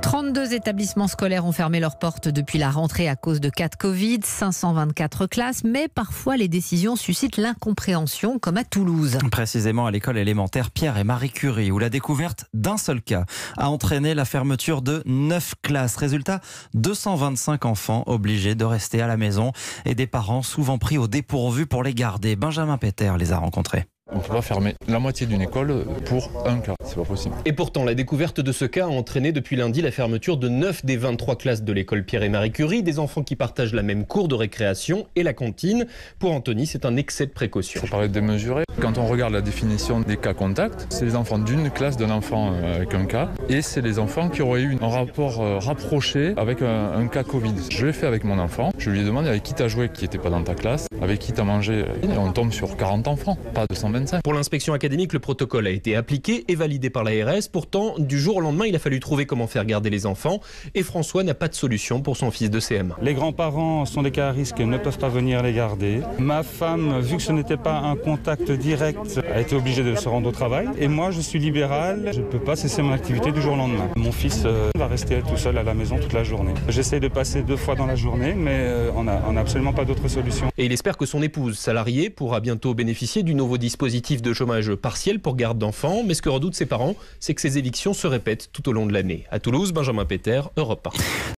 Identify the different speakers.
Speaker 1: 32 établissements scolaires ont fermé leurs portes depuis la rentrée à cause de cas de Covid, 524 classes, mais parfois les décisions suscitent l'incompréhension, comme à Toulouse.
Speaker 2: Précisément à l'école élémentaire Pierre et Marie Curie, où la découverte d'un seul cas a entraîné la fermeture de 9 classes. Résultat, 225 enfants obligés de rester à la maison et des parents souvent pris au dépourvu pour les garder. Benjamin Peter les a rencontrés.
Speaker 3: On ne peut pas fermer la moitié d'une école pour un cas, c'est pas possible.
Speaker 4: Et pourtant, la découverte de ce cas a entraîné depuis lundi la fermeture de 9 des 23 classes de l'école Pierre et Marie Curie, des enfants qui partagent la même cour de récréation et la cantine. Pour Anthony, c'est un excès de précaution.
Speaker 3: Il faut paraître démesuré. Quand on regarde la définition des cas contacts, c'est les enfants d'une classe d'un enfant avec un cas, et c'est les enfants qui auraient eu un rapport rapproché avec un cas Covid. Je l'ai fait avec mon enfant, je lui ai demandé avec qui t'as joué qui n'était pas dans ta classe, avec qui t'as mangé, et on tombe sur 40 enfants, pas 225.
Speaker 4: Pour l'inspection académique, le protocole a été appliqué et validé par l'ARS. Pourtant, du jour au lendemain, il a fallu trouver comment faire garder les enfants. Et François n'a pas de solution pour son fils de CM1.
Speaker 5: Les grands-parents sont des cas à risque et ne peuvent pas venir les garder. Ma femme, vu que ce n'était pas un contact direct, a été obligée de se rendre au travail. Et moi, je suis libéral, je ne peux pas cesser mon activité du jour au lendemain. Mon fils va rester tout seul à la maison toute la journée. J'essaie de passer 2 fois dans la journée, mais on n'a absolument pas d'autre solution.
Speaker 4: Et il espère que son épouse salariée pourra bientôt bénéficier du nouveau dispositif de chômage partiel pour garde d'enfants. Mais ce que redoutent ses parents, c'est que ces évictions se répètent tout au long de l'année. À Toulouse, Benjamin Peter, Europe 1.